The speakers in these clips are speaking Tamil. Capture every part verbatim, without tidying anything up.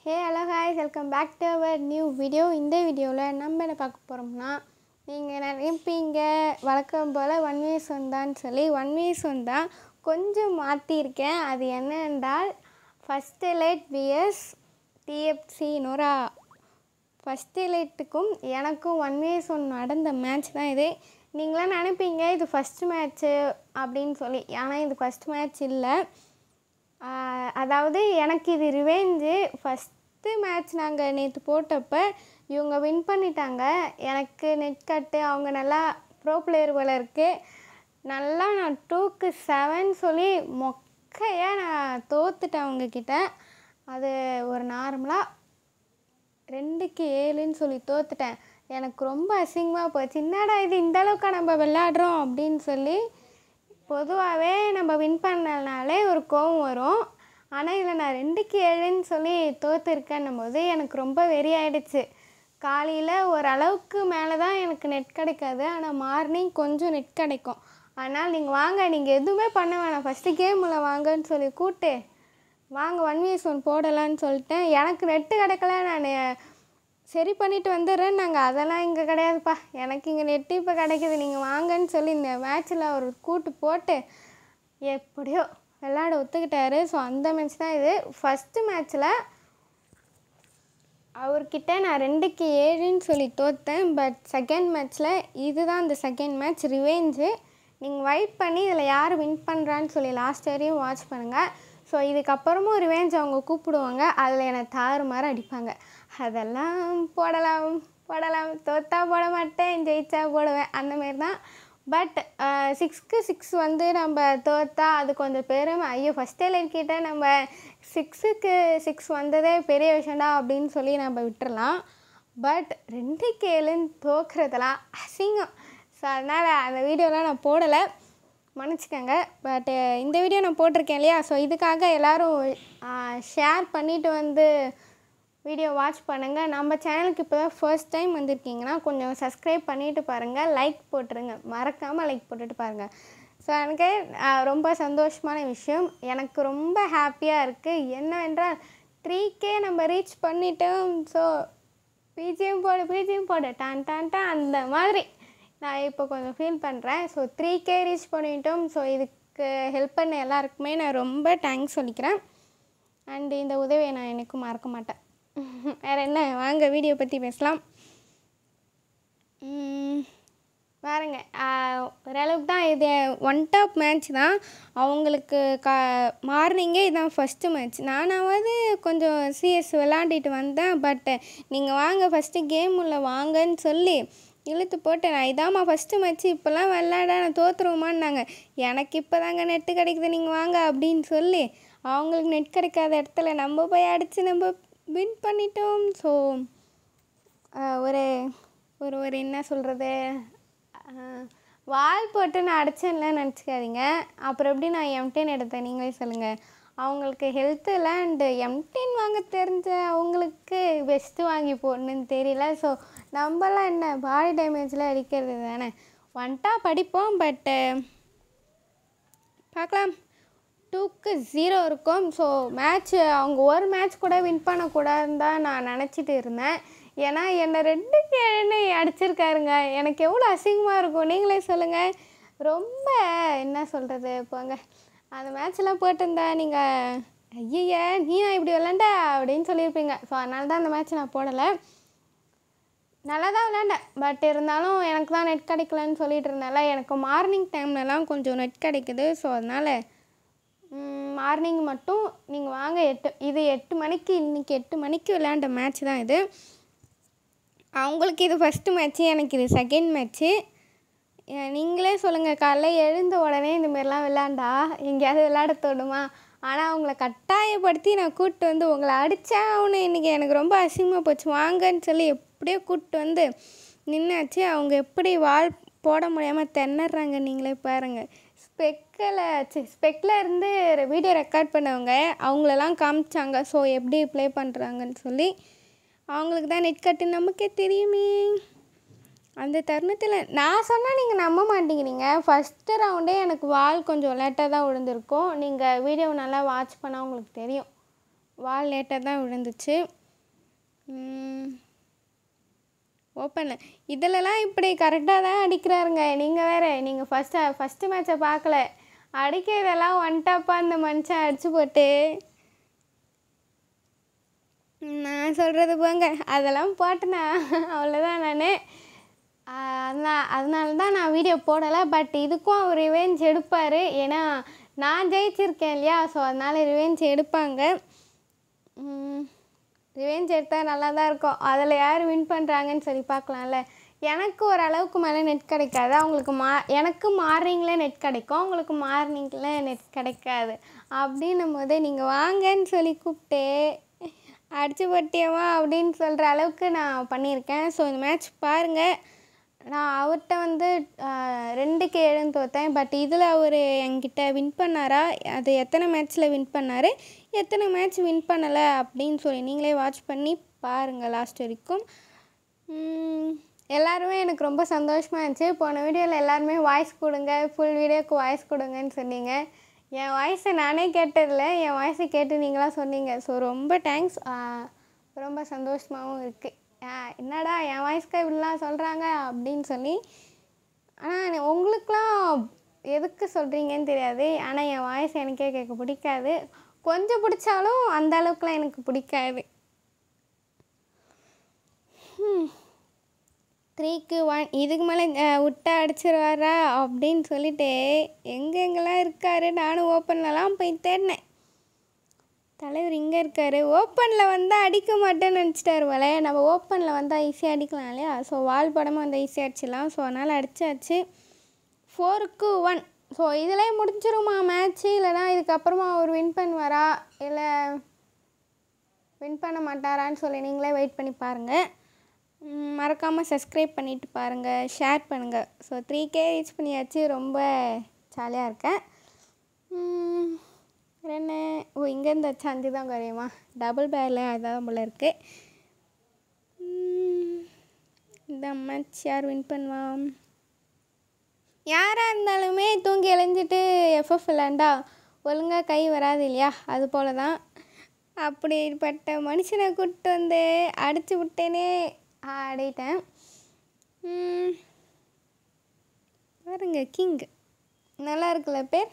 Hey hello guys, welcome back to our new video. இந்த வீடியோவில் நம்ம என்ன பார்க்க போகிறோம்னா, நீங்கள் நினைப்பீங்க வழக்கம் போல் ஒன் வே சொந்தான்னு சொல்லி ஒன் வே சொந்தா கொஞ்சம் மாற்றிருக்கேன். அது என்னென்றால் first elite VS DFC Nora. First எலைட்டுக்கும் எனக்கும் ஒன் வே சொன் நடந்த மேட்ச் தான் இது. நீங்களாம் நினைப்பீங்க இது ஃபஸ்ட் மேட்ச்சு அப்படின்னு சொல்லி, ஆனால் இது ஃபஸ்ட் மேட்ச் இல்லை. அதாவது எனக்கு இது ரிவெஞ்சு. ஃபஸ்ட்டு மேட்ச் நாங்கள் நேற்று போட்டப்போ இவங்க வின் பண்ணிட்டாங்க. எனக்கு நெட் கட்டு அவங்க நல்லா ப்ரோ பிளேயர் போல் இருக்குது. நல்லா நான் டூக்கு செவன் சொல்லி மொக்கையாக நான் தோத்துட்டேன் அவங்கக்கிட்ட. அது ஒரு நார்மலாக ரெண்டுக்கு ஏழுன்னு சொல்லி தோத்துட்டேன். எனக்கு ரொம்ப அசிங்கமாக போச்சு. என்னடா இது இந்தளவுக்கு நம்ம விளையாடுறோம் அப்படின்னு சொல்லி. பொதுவாகவே நம்ம வின் பண்ணனாலே ஒரு கோவம் வரும். ஆனால் இதில் நான் ரெண்டுக்கு ஏழுன்னு சொல்லி தோற்றுருக்கேன்னும் போது எனக்கு ரொம்ப வெறி ஆகிடுச்சு. காலையில் ஓரளவுக்கு மேலே தான் எனக்கு நெட் கிடைக்காது, ஆனால் மார்னிங் கொஞ்சம் நெட் கிடைக்கும். அதனால் நீங்கள் வாங்க, நீங்கள் எதுவுமே பண்ண வேணாம், ஃபஸ்ட்டு கேமில் வாங்கன்னு சொல்லி கூப்பிட்டு வாங்க ஒன் வீஸ் ஒன் போடலான்னு சொல்லிட்டேன். எனக்கு நெட்டு கிடைக்கல, நான் சரி பண்ணிவிட்டு வந்துடுறேன். நாங்கள் அதெல்லாம் இங்கே கிடையாதுப்பா, எனக்கு இங்கே நெட்டு இப்போ கிடைக்கிது, நீங்கள் வாங்கன்னு சொல்லி இந்த மேட்ச்சில் அவர் கூட்டு போட்டு எப்படியோ விளையாட ஒத்துக்கிட்டாரு. ஸோ அந்த மேட்ச் தான் இது. ஃபஸ்ட்டு மேட்ச்சில் அவர்கிட்ட நான் ரெண்டுக்கு ஏழுன்னு சொல்லி தோற்றேன். பட் செகண்ட் மேட்ச்சில் இதுதான் அந்த செகண்ட் மேட்ச் ரிவெஞ்சு. நீங்கள் வெயிட் பண்ணி இதில் யார் வின் பண்ணுறான்னு சொல்லி லாஸ்ட் வரையும் வாட்ச் பண்ணுங்கள். ஸோ இதுக்கப்புறமும் ரிவெஞ்ச் அவங்க கூப்பிடுவாங்க, அதில் என்னை தாறு மாற அடிப்பாங்க. அதெல்லாம் போடலாம் போடலாம் தோற்றா போட மாட்டேன், ஜெயிச்சா போடுவேன், அந்தமாரி தான். பட் சிக்ஸ்க்கு சிக்ஸ் வந்து நம்ம தோற்றா அது கொஞ்சம் பெருமை. ஐயோ ஃபஸ்ட் எலைட்கிட்ட நம்ம சிக்ஸுக்கு சிக்ஸ் வந்ததே பெரிய விஷயம்டா அப்படின்னு சொல்லி நம்ம விட்டுறலாம். பட் ரெண்டுக்கு ஏழுன்னு தோக்குறதெல்லாம் அசிங்கம். ஸோ அதனால் அந்த வீடியோலாம் நான் போடலை, மன்னிச்சிக்கோங்க. பட்டு இந்த வீடியோ நான் போட்டிருக்கேன் இல்லையா, ஸோ இதுக்காக எல்லோரும் ஷேர் பண்ணிவிட்டு வந்து வீடியோ வாட்ச் பண்ணுங்கள். நம்ம சேனலுக்கு இப்போ தான் ஃபர்ஸ்ட் டைம் வந்திருக்கீங்கன்னா கொஞ்சம் சப்ஸ்கிரைப் பண்ணிவிட்டு பாருங்கள், லைக் போட்டுருங்க, மறக்காமல் லைக் போட்டுட்டு பாருங்கள். ஸோ எனக்கு ரொம்ப சந்தோஷமான விஷயம், எனக்கு ரொம்ப ஹாப்பியாக இருக்குது. என்னவென்றால் த்ரீ கே நம்ம ரீச் பண்ணிட்டோம். ஸோ பிஜிஎம் போடு பிஜிஎம் போடு டான் டான் டான் அந்த மாதிரி நான் இப்போ கொஞ்சம் ஃபீல் பண்ணுறேன். ஸோ த்ரீ கே ரீச் பண்ணிட்டோம். ஸோ இதுக்கு ஹெல்ப் பண்ண எல்லாருக்குமே நான் ரொம்ப தேங்க்ஸ் சொல்லிக்கிறேன். அண்டு இந்த உதவியை நான் எனக்கும் மறக்க மாட்டேன். வேறு என்ன, வாங்க வீடியோ பற்றி பேசலாம். பாருங்க, ஓரளவுக்கு தான் இது ஒன் டாப் மேட்ச் தான். அவங்களுக்கு கா மார்னிங்கே இதான் ஃபஸ்ட்டு மேட்ச். நானாவது கொஞ்சம் சிஎஸ் விளாண்டிட்டு வந்தேன். பட் நீங்கள் வாங்க ஃபஸ்ட்டு கேம் உள்ள வாங்கன்னு சொல்லி இழுத்து போட்டு நான் இதாம்மா ஃபஸ்ட்டு மேட்ச்சு, இப்போல்லாம் விளாட நான் தோற்றுருவோமான்னாங்க. எனக்கு இப்போ தாங்க நெட்டு கிடைக்குது, நீங்கள் வாங்க அப்படின்னு சொல்லி அவங்களுக்கு நெட் கிடைக்காத இடத்துல நம்ம போய் அடித்து நம்ம வின் பண்ணிட்டோம். ஸோ ஒரு ஒரு ஒரு என்ன சொல்கிறது, வால் போட்டு நான் அடிச்சேன்ல நினச்சிக்காதீங்க. அப்புறம் எப்படி நான் எம்டென் எடுத்தேன் நீங்களே சொல்லுங்கள். அவங்களுக்கு ஹெல்த்து இல்லை அண்டு எம்டென் வாங்க தெரிஞ்ச அவங்களுக்கு பெஸ்ட்டு வாங்கி போடணுன்னு தெரியல. ஸோ நம்மளாம் என்ன பாடி டேமேஜில் அடிக்கிறது தானே, ஒன்ட்டா படிப்போம். பட்டு பார்க்கலாம், டூக்கு ஜீரோ இருக்கும். ஸோ மேட்ச்சு அவங்க ஒரு மேட்ச் கூட வின் பண்ணக்கூடாதுன்னு தான் நான் நினச்சிட்டு இருந்தேன். ஏன்னா என்னை ரெண்டுக்கு ஏழுன்னு அடிச்சிருக்காருங்க. எனக்கு எவ்வளோ அசிங்கமாக இருக்கும் நீங்களே சொல்லுங்கள். ரொம்ப என்ன சொல்கிறது, போங்க அந்த மேட்ச்லாம் போட்டிருந்தா நீங்கள் ஐயா நீ நான் இப்படி விளாண்டா அப்படின்னு சொல்லியிருப்பீங்க. ஸோ அதனால தான் அந்த மேட்ச் நான் போடலை. நல்லா தான் விளாண்டேன், பட் இருந்தாலும் எனக்கு தான் நெட் கிடைக்கலன்னு சொல்லிட்டு இருந்தால. எனக்கு மார்னிங் டைம்லலாம் கொஞ்சம் நெட் கிடைக்குது. ஸோ அதனால் மார்னிங் மட்டும் நீங்கள் வாங்க. எட்டு இது எட்டு மணிக்கு இன்றைக்கி எட்டு மணிக்கு விளையாண்ட மேட்ச் தான் இது. அவங்களுக்கு இது ஃபஸ்ட்டு மேட்ச்சு, எனக்கு இது செகண்ட் மேட்ச்சு. நீங்களே சொல்லுங்கள், காலைல எழுந்த உடனே இந்தமாரிலாம் விளாண்டா எங்கேயாவது விளையாட தோணுமா? ஆனால் அவங்கள கட்டாயப்படுத்தி நான் கூப்பிட்டு வந்து உங்களை அடித்தா அவனு இன்றைக்கி எனக்கு ரொம்ப அசிங்கமாக போச்சு, வாங்கன்னு சொல்லி எப்படியோ கூப்பிட்டு வந்து நின்னாச்சு. அவங்க எப்படி வால் போட முடியாமல் திணறாங்க நீங்களே பாருங்கள். ஸ்பெக்கில் சி ஸ்பெக்கில் இருந்து வீடியோ ரெக்கார்ட் பண்ணவங்க அவங்களெல்லாம் காமிச்சாங்க. ஸோ எப்படி ப்ளே பண்ணுறாங்கன்னு சொல்லி. அவங்களுக்கு தான் நெட் கட்டு நமக்கே தெரியுமே. அந்த தருணத்தில் நான் சொன்னால் நீங்கள் நம்ப மாட்டேங்கிறீங்க. ஃபஸ்ட்டு ரவுண்டே எனக்கு வால் கொஞ்சம் லேட்டாக தான் விழுந்திருக்கும். நீங்கள் வீடியோ நல்லா வாட்ச் பண்ணால் உங்களுக்கு தெரியும், வால் லேட்டாக தான் விழுந்துச்சு. ஓப்பனில் இதிலலாம் இப்படி கரெக்டாக தான் அடிக்கிறாருங்க. நீங்கள் வேறு நீங்கள் ஃபஸ்ட்டு ஃபஸ்ட்டு மேட்சை பார்க்கல. அடிக்கிறதெல்லாம் ஒன் டாப்பாக அந்த மனுஷன் அடித்து போட்டு நான் சொல்கிறது போங்க அதெல்லாம் போட்டேனா அவ்வளோதான். நான் அதனால் அதனால தான் நான் வீடியோ போடலை. பட் இதுக்கும் அவர் ரிவெஞ்ச் எடுப்பார். ஏன்னா நான் ஜெயிச்சிருக்கேன் இல்லையா, ஸோ அதனால் ரிவெஞ்ச் எடுப்பாங்க. ரிவெஞ்ச் எடுத்தால் நல்லா தான் இருக்கும். அதில் யார் வின் பண்ணுறாங்கன்னு சொல்லி பார்க்கலாம்ல. எனக்கு ஓரளவுக்கு மேலே நெட் கிடைக்காது. அவங்களுக்கு மா எனக்கு மார்னிங்கில் நெட் கிடைக்கும், அவங்களுக்கு மார்னிங்கில் நெட் கிடைக்காது. அப்படின்னும் போது நீங்கள் வாங்கன்னு சொல்லி கூப்பிட்டு அடிச்சு போட்டியவா அப்படின்னு சொல்கிற அளவுக்கு நான் பண்ணியிருக்கேன். ஸோ இந்த மேட்ச் பாருங்கள். நான் அவர்கிட்ட வந்து ரெண்டுக்கு ஏழுன்னு தோற்றேன். பட் இதில் அவர் என்கிட்ட வின் பண்ணாரா, அது எத்தனை மேட்ச்சில் வின் பண்ணார், எத்தனை மேட்ச் வின் பண்ணலை அப்படின்னு சொல்லி நீங்களே வாட்ச் பண்ணி பாருங்கள் லாஸ்ட் வரைக்கும். எல்லாருமே எனக்கு ரொம்ப சந்தோஷமாக இருந்துச்சு. போன வீடியோவில் எல்லாருமே வாய்ஸ் கொடுங்க, ஃபுல் வீடியோக்கு வாய்ஸ் கொடுங்கன்னு சொன்னீங்க. என் வாய்ஸை நானே கேட்டதில்ல, என் வாய்ஸை கேட்டு நீங்களாம் சொன்னீங்க. ஸோ ரொம்ப தேங்க்ஸ். ரொம்ப சந்தோஷமாகவும் இருக்குது. என்னடா என் வாய்ஸ்க்கு இப்படிலாம் சொல்கிறாங்க அப்படின்னு சொல்லி. ஆனால் உங்களுக்கெலாம் எதுக்கு சொல்கிறீங்கன்னு தெரியாது. ஆனால் என் வாய்ஸ் எனக்கே கேட்க பிடிக்காது. கொஞ்சம் பிடிச்சாலும் அந்த அளவுக்குலாம் எனக்கு பிடிக்காது. த்ரீக்கு ஒன் இதுக்கு மேலே விட்டா அடிச்சிருவாரா அப்படின்னு சொல்லிட்டு எங்கெங்கெல்லாம் இருக்கார். நானும் ஓப்பன்லலாம் போய் தேடினேன். தலைவர் இங்கே இருக்கார். ஓப்பனில் வந்தால் அடிக்க மாட்டேன்னு நினச்சிட்டாரு போல. நம்ம ஓப்பனில் வந்தால் ஈஸியாக அடிக்கலாம் இல்லையா, ஸோ வால் படமாக வந்தால் ஈஸியாக அடிச்சிடலாம். ஸோ அதனால் அடித்தாச்சு. ஃபோருக்கு ஒன். ஸோ இதிலே முடிஞ்சிருமா மேட்ச்சு, இல்லைனா இதுக்கப்புறமா அவர் வின் பண்ணுவாரா இல்லை வின் பண்ண மாட்டாரான்னு சொல்லி நீங்களே வெயிட் பண்ணி பாருங்கள். மறக்காமல் சப்ஸ்கிரைப் பண்ணிவிட்டு பாருங்கள், ஷேர் பண்ணுங்கள். ஸோ த்ரீ கே ரீச் பண்ணியாச்சு. ரொம்ப ஜாலியாக இருக்கேன். என்ன ஓ இங்கேருந்து வச்சா அஞ்சு தான் குறையுமா, டபுள் பேரில் அதான் போல் இருக்குது. இந்த மேட்ச் யார் வின் பண்ணுவான்? யாராக இருந்தாலுமே தூங்கி எழுஞ்சிட்டு எஃப்எஃப் விளாண்டா ஒழுங்காக கை வராது இல்லையா, அது போல தான். அப்படிப்பட்ட மனுஷனை கூப்பிட்டு வந்து அடித்து விட்டேனே ஆடிட்டேன். பாருங்க கிங் நல்லா இருக்குல்ல பேர்.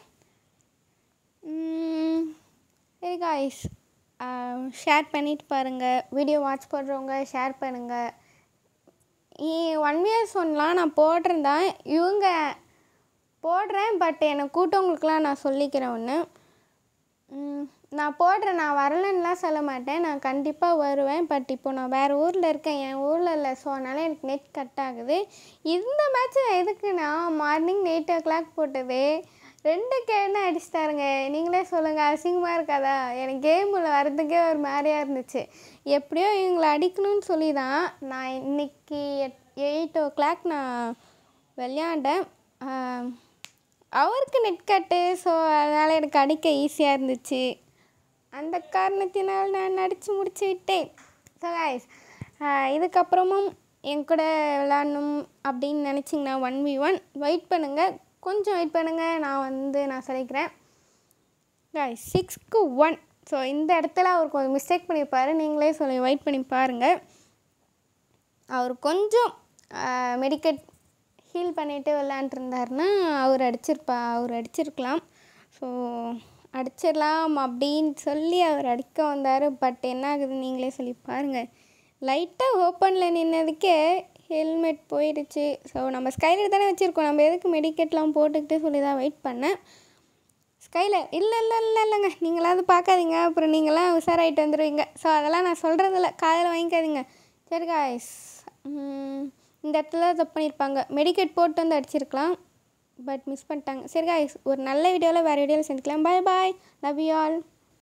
சரி காய்ஸ், ஷேர் பண்ணிவிட்டு பாருங்கள். வீடியோ வாட்ச் பண்ணுறவங்க ஷேர் பண்ணுங்கள். ஒன் இயர்ஸ் ஒன்லாம் நான் போட்டிருந்தேன், இவங்க போடுறேன். பட் எனக்கு கூட்டவங்களுக்குலாம் நான் சொல்லிக்கிறேன் ஒன்று, நான் போடுறேன், நான் வரலன்னுலாம் சொல்ல மாட்டேன், நான் கண்டிப்பாக வருவேன். பட் இப்போ நான் வேறு ஊரில் இருக்கேன், என் ஊரில் இல்லை. ஸோ அதனால் எனக்கு நெட் கட் ஆகுது. இந்த மேட்ச்சு எதுக்குன்னா மார்னிங் எயிட் ஓ கிளாக் போட்டது ரெண்டு கேன்னு அடிச்சிட்டாருங்க. நீங்களே சொல்லுங்கள், அசிங்கமாக இருக்காதா? எனக்கு கேமில் வரதுக்கே ஒரு மாதிரியாக இருந்துச்சு. எப்படியோ இவங்களை அடிக்கணும்னு சொல்லி தான் நான் இன்றைக்கி எட் எயிட் ஓ கிளாக் நான் விளையாண்டேன். அவருக்கு நெட் கட்டு, ஸோ அதனால் எனக்கு அடிக்க ஈஸியாக இருந்துச்சு. அந்த காரணத்தினால் நான் அடித்து முடிச்சு விட்டேன். ஸோ கைஸ், இதுக்கப்புறமும் என் கூட விளாடணும் அப்படின்னு நினச்சிங்கன்னா ஒன் வி ஒன் வெயிட் பண்ணுங்கள், கொஞ்சம் வெயிட் பண்ணுங்கள். நான் வந்து நான் சொல்லிக்கிறேன் கைஸ், சிக்ஸ்க்கு ஒன். ஸோ இந்த இடத்துல அவர் கொஞ்சம் மிஸ்டேக் பண்ணியிருப்பார், நீங்களே சொல்லி வெயிட் பண்ணி பாருங்கள். அவர் கொஞ்சம் மெடிக்கேட் ஹீல் பண்ணிவிட்டு விளாண்டுருந்தாருன்னா அவர் அடிச்சிருப்பா அவர் அடிச்சிருக்கலாம். ஸோ அடிச்சிடலாம் அப்படின்னு சொல்லி அவர் அடிக்க வந்தார். பட் என்ன ஆகுது நீங்களே சொல்லி பாருங்கள். லைட்டாக ஓப்பனில் நின்னதுக்கே ஹெல்மெட் போயிடுச்சு. ஸோ நம்ம ஸ்கைலர் தானே வச்சுருக்கோம், நம்ம எதுக்கு மெடிக்கெட்லாம் போட்டுக்கிட்டு சொல்லி தான் வெயிட் பண்ணேன். ஸ்கைலர் இல்லை இல்லை இல்லை இல்லைங்க, நீங்களாவது பார்க்காதீங்க, அப்புறம் நீங்களாம் உஷாராயிட்டு வந்துடுவீங்க. ஸோ அதெல்லாம் நான் சொல்கிறதில்ல, காதில் வாங்கிக்காதீங்க. சரி காய்ஸ், இந்த இடத்துல தப்பு பண்ணியிருப்பாங்க, மெடிக்கெட் போட்டு வந்து அடிச்சிருக்கலாம், பட் மிஸ் பண்ணிட்டாங்க. சரி காய்ஸ், ஒரு நல்ல வீடியோவில் வேறு வீடியோவில் சந்திக்கலாம். Bye bye, love you all.